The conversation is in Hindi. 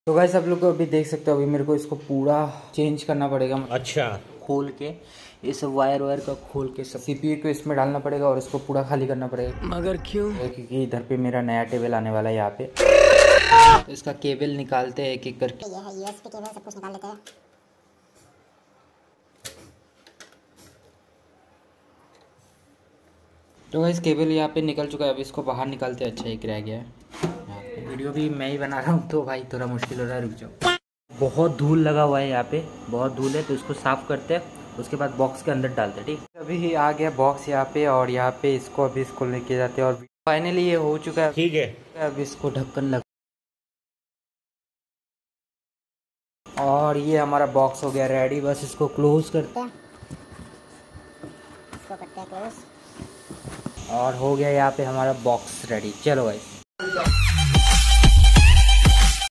तो गाइस आप लोग को अभी देख सकते हो, अभी मेरे को इसको पूरा चेंज करना पड़ेगा। अच्छा, खोल के ये सब वायर वायर का खोल के सब सीपीयू को इसमें डालना पड़ेगा और इसको पूरा खाली करना पड़ेगा। मगर क्यों? क्योंकि इधर पे मेरा नया टेबल आने वाला है यहाँ पे, तो इसका केबल निकालते हैं एक एक करके। ये है यूएसबी केबल, सब कुछ निकाल लेते हैं। तो गाइस केबल यहाँ पे निकल चुका है, अभी इसको बाहर निकालते हैं। अच्छा एक रह गया है। वीडियो भी मैं ही बना रहा हूँ तो भाई थोड़ा मुश्किल हो रहा है, रुक जाओ। बहुत धूल लगा हुआ है यहाँ पे, बहुत धूल है, तो इसको साफ करते हैं, उसके बाद बॉक्स के अंदर डालते हैं। ठीक, अभी आ गया बॉक्स यहाँ पे, और यहाँ पे इसको अभी इसको लेके जाते हैं और फाइनली ये हो चुका है। ठीक है, अब इसको ढक्कन लग, और ये हमारा बॉक्स हो गया रेडी। बस इसको क्लोज करते हैं, इसको करते हैं क्लोज, और हो गया यहाँ पे हमारा बॉक्स रेडी। चलो भाई।